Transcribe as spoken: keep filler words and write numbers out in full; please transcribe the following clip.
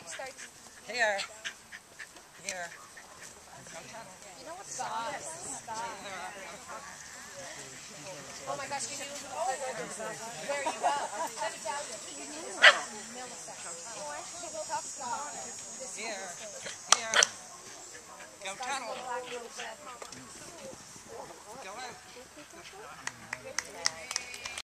Here. Here. You know what's God? Oh my gosh, can you where you go? Let me tell you. Here. Here. Go tunnel. Go out.